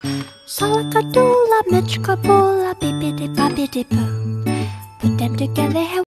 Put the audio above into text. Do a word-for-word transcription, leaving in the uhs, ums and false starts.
Salakadoola, Mitchkaboola, bippity boppity boo. Put them together.